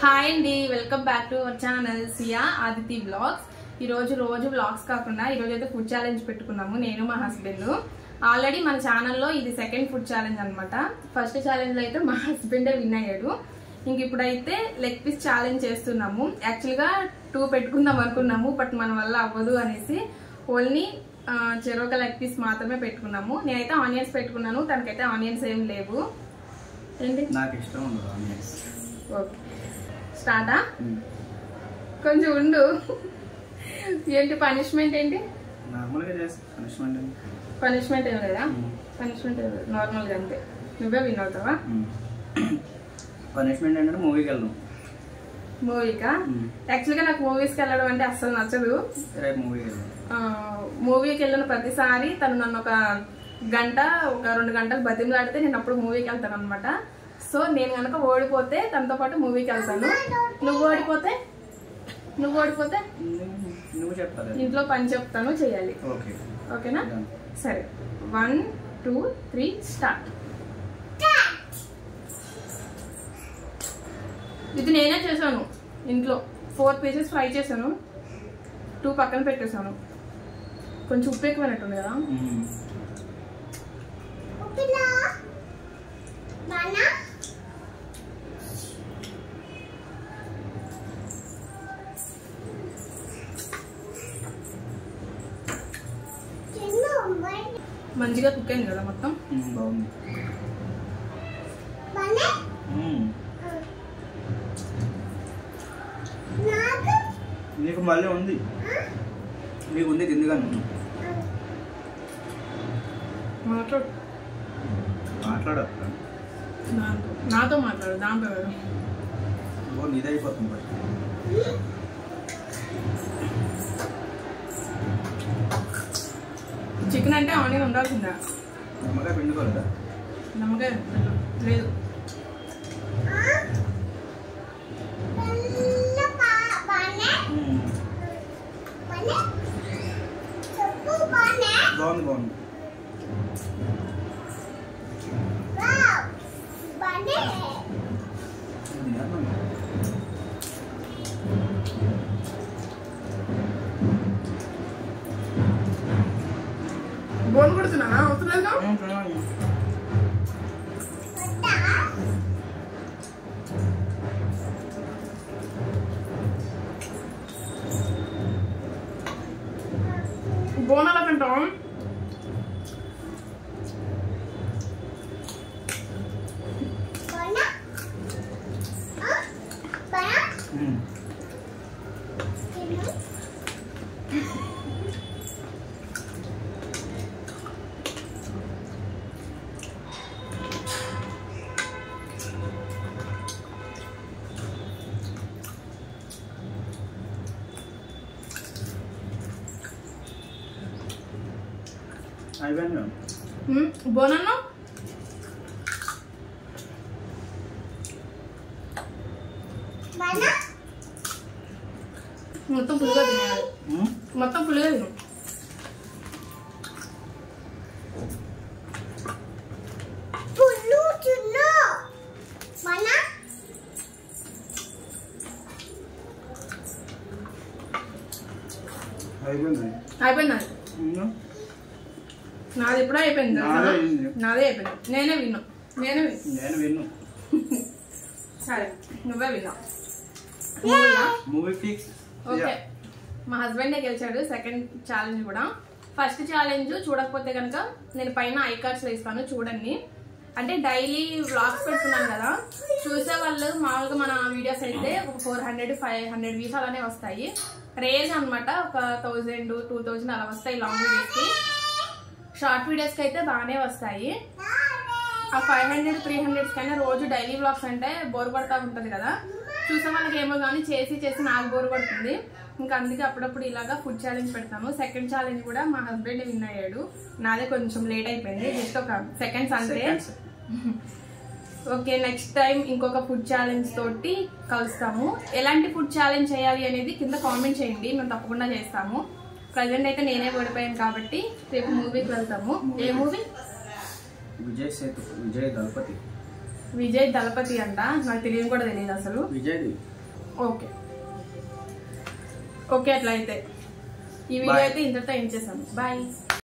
Hi అండి, welcome back to our channel Siya Aditi blogs. ఈ రోజు బ్లాగ్స్ కాకుండా ఈ రోజు అయితే ఫుడ్ ఛాలెంజ్ పెట్టుకున్నాము నేను మా హస్బెండ్. ఆల్రెడీ మన ఛానల్లో ఇది సెకండ్ ఫుడ్ ఛాలెంజ్ అనమాట. ఫస్ట్ ఛాలెంజ్ లో అయితే మా హస్బెండే విన్ అయ్యాడు. ఇంక ఇప్పుడైతే లెగ్ పీస్ ఛాలెంజ్ చేస్తున్నాము. యాక్చువల్గా 2 పెట్టుకుందాం అనుకున్నాము, బట్ మన వల్ల అవ్వదు అనేసి ఓన్లీ చెరొక లెగ్ పీస్ మాత్రమే పెట్టుకున్నాము. నేనైతే ఆనియన్స్ పెట్టుకున్నాను, తనకైతే ఆనియన్స్ ఏం లేవు. ఏంటి నాకు ఇష్టం ఉండదు ఆనియన్స్. ఓకే స్టార్టా? కొంచెం ఉండు. ఏంటి పనిష్మెంట్? ఏంటి నార్మల్గా చేస్తా పనిష్మెంట్ ఏం లేదా? పనిష్మెంట్ ఏం లేదు, నార్మల్గా అంతే. నువ్వే విన్ అవుతావా? పనిష్మెంట్ ఏంటంటే మూవీకి వెళ్దాం. మూవీకా? యాక్చువల్గా నాకు మూవీస్కి వెళ్ళడం అంటే అస్సలు నచ్చదు. రేపు మూవీకి వెళ్దాం. మూవీకి వెళ్ళిన ప్రతిసారి తను నన్ను ఒక 2 గంటలు బతిమలాడితే నేను అప్పుడు మూవీకి వెళ్తాను అనమాట. సో నేను కనుక ఓడిపోతే తనతో పాటు మూవీకి వెళ్తాను. నువ్వు ఓడిపోతే నువ్వు చెప్పాలి. ఇంట్లో పని చెప్తాను, చేయాలి. ఓకేనా? సరే, 1 2 3 స్టార్ట్. ఇది నేనే చేశాను ఇంట్లో. 4 పీసెస్ ఫ్రై చేశాను, 2 పక్కన పెట్టేశాను. కొంచెం ఉప్పు ఎక్కువైనట్టుంది కదా. మంచిగా కుక్ అయింది కదా మొత్తం. బాగుంది. నీకు మళ్ళీ ఉంది, నీకు ఉంది తిందిగాను. మాట్లాడు. నాతో మాట్లాడు, దాంతో కదా. నీదే అయిపోతుంది. చికెన్ అంటే ఆనియన్ ఉండాల్సిందా? నిమ్మకాయ పిండుకోలేదా? నిమ్మకాయ లేదు. బాగుంది. బోన్ కొడుతున్నానా? అవుతుందా? బోన్ ఎలా తింటాం? బోనన్నా మొత్తం ఫుల్గా తినేయాలి. మొత్తం ఫుల్గా తిను. అయిపోయింది. నాది ఎప్పుడో అయిపోయింది. నాదే అయిపోయింది. నేనే విన్ను. సరే, నువ్వే విన్నా. ఓకే, మా హస్బెండే గెలిచాడు సెకండ్ ఛాలెంజ్ కూడా. ఫస్ట్ ఛాలెంజ్ చూడకపోతే కనుక నేను పైన ఐకార్డ్స్ లో ఇస్తాను, చూడండి. అంటే డైలీ వ్లాగ్స్ పెడుతున్నాను కదా, చూసే వాళ్ళు మామూలుగా మన వీడియోస్ అయితే ఒక 400-500 వ్యూస్ అలానే వస్తాయి. రేంజ్ అనమాట, ఒక 1000-2000 అలా వస్తాయి లాంగ్ వీడియోస్ కి. షార్ట్ వీడియోస్ కి అయితే బాగానే వస్తాయి. ఆ 500-300 కన్నా రోజు డైలీ వ్లాగ్స్ అంటే బోర్ పడతా ఉంటది కదా, చూసే వాళ్ళకి ఏమో కానీ చేసి నాకు బోర్ పడుతుంది. ఇంకా అందుకే అప్పుడప్పుడు ఇలాగా ఫుడ్ ఛాలెంజ్ పెడతాము. సెకండ్ ఛాలెంజ్ కూడా మా హస్బెండ్ విన్ అయ్యాడు. నాదే కొంచెం లేట్ అయిపోయింది, జస్ట్ ఒక సెకండ్స్ అంతే. ఓకే, నెక్స్ట్ టైం ఇంకొక ఫుడ్ ఛాలెంజ్ తోటి కలుస్తాము. ఎలాంటి ఫుడ్ ఛాలెంజ్ చేయాలి అనేది కింద కామెంట్ చేయండి, మేము తప్పకుండా చేస్తాము. ప్రజెంట్ అయితే నేనే ఓడిపోయాను కాబట్టి రేపు మూవీకి వెళ్తాము. ఏ మూవీ? విజయ్ దళపతి. విజయ్ దళపతి అంట, నాకు తెలియదు కూడా తెలియదు అసలు. విజయ్. ఓకే ఓకే, అట్లా అయితే ఈ వీడియో అయితే ఇంతటితో ఎండ్ చేసాను. బాయ్.